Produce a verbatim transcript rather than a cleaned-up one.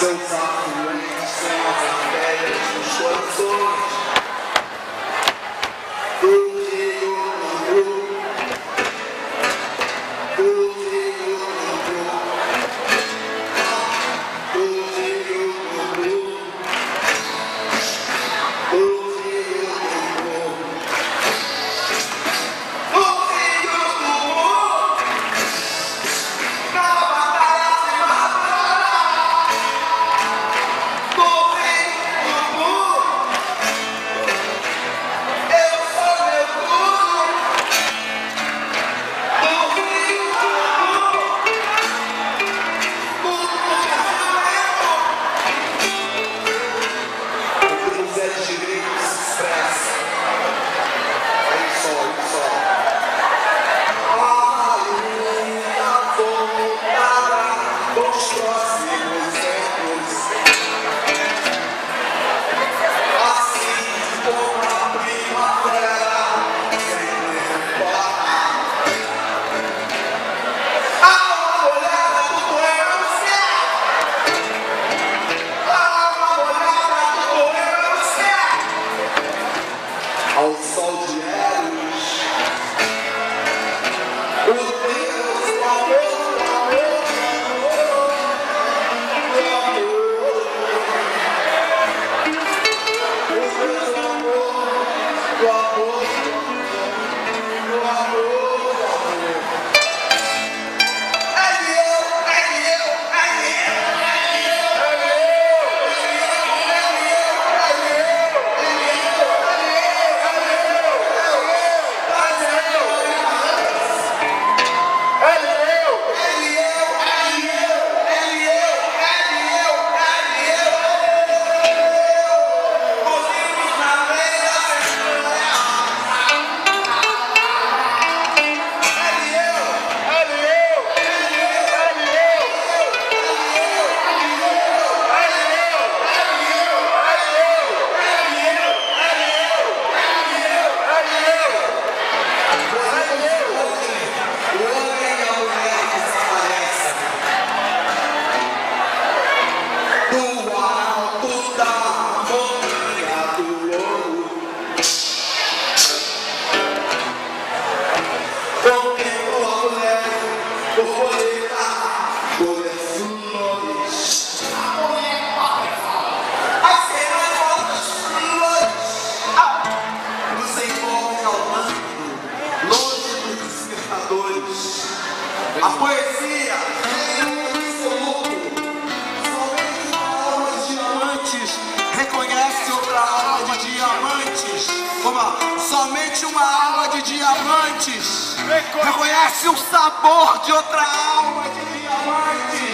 seus afluentes são as artérias dos corações do Rio do Blue, do Rio do Blue, do Rio do Blue, do Rio do Blue. Ao sol de Eros, o Deus do amor, do amor, do amor, o Deus do amor, do amor, do amor. A poesia é absoluto. Somente uma alma de diamantes reconhece outra alma de diamantes. Como? Somente uma alma de diamantes reconhece o sabor de outra alma de diamantes.